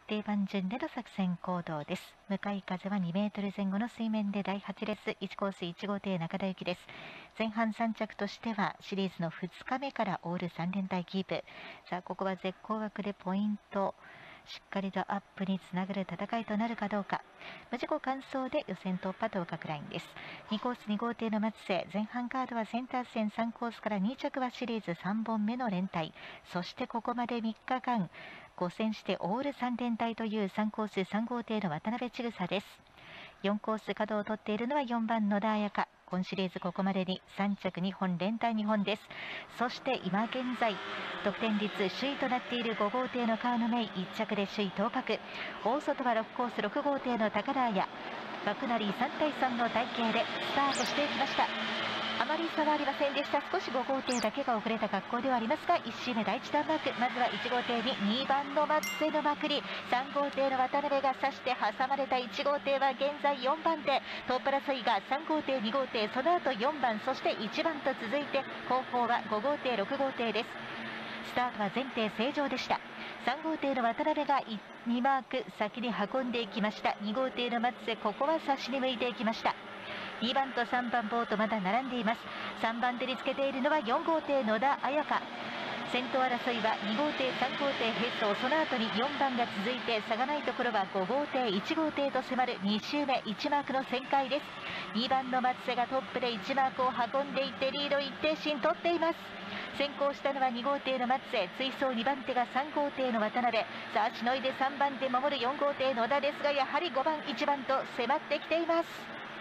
定番順での作戦行動です。向かい風は2メートル前後の水面で第8レース1コース1号艇中田行きです。前半3着としてはシリーズの2日目からオール3連隊キープ。さあここは絶好枠でポイントしっかりとアップにつながる戦いとなるかどうか。無事故完走で予選突破当確ラインです。2コース2号艇の松瀬、前半カードはセンター線3コースから2着はシリーズ3本目の連隊、そしてここまで3日間5戦してオール3連隊という3コース3号艇の渡辺千草です。4コース角を取っているのは4番野田彩香。今シリーズここまでに3着2本連隊2本です。そして今現在得点率首位となっている5号艇の川野芽衣1着で首位当確。大外は6コース6号艇の高田彩、枠なり3対3の体型でスタートしていきました。あまり差はありませんでした。少し5号艇だけが遅れた格好ではありますが、1周目第1段マーク、まずは1号艇に2番の松瀬のまくり、3号艇の渡辺が差して挟まれた1号艇は現在4番手、トップ争いが3号艇2号艇、その後4番、そして1番と続いて後方は5号艇6号艇です。スタートは全艇正常でした。3号艇の渡辺が2マーク先に運んでいきました。2号艇の松瀬、ここは差しに向いていきました。2番と3番ボートまだ並んでいます。3番手につけているのは4号艇野田彩香。先頭争いは2号艇3号艇並走、その後に4番が続いて、差がないところは5号艇1号艇と迫る2周目1マークの旋回です。2番の松瀬がトップで1マークを運んでいってリード一定心取っています。先行したのは2号艇の松瀬、追走2番手が3号艇の渡辺、さあしのいで3番手守る4号艇野田ですが、やはり5番1番と迫ってきています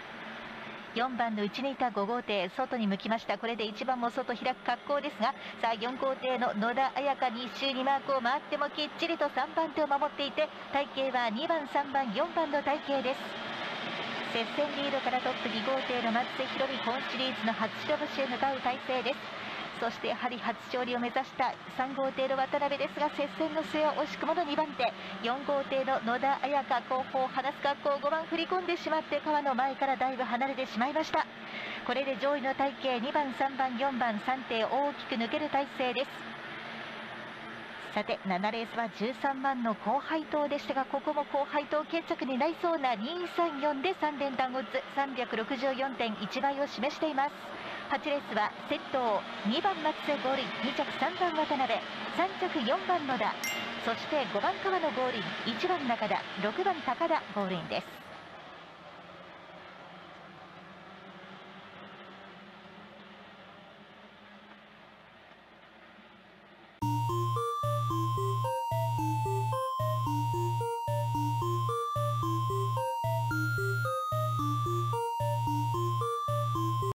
。4番の内にいた5号艇、外に向きました。これで1番も外開く格好ですが、さあ4号艇の野田彩香に1周2マークを回ってもきっちりと3番手を守っていて、体型は2番3番4番の体型です。接戦リードからトップ2号艇の松瀬宏美、今シリーズの初白星へ向かう体勢です。そしてやはり初勝利を目指した3号艇の渡辺ですが、接戦の末は惜しくもの2番手、4号艇の野田彩香、後方離す格好、5番振り込んでしまって川の前からだいぶ離れてしまいました。これで上位の体型2番3番4番3艇大きく抜ける体勢です。さて7レースは13番の高配当でしたが、ここも高配当決着になりそうな234で3連単オッズ 364.1 倍を示しています。8レースは先頭2番松瀬ゴールイン、2着3番渡辺、3着4番野田、そして5番川野ゴールイン、1番中田、6番高田ゴールインです。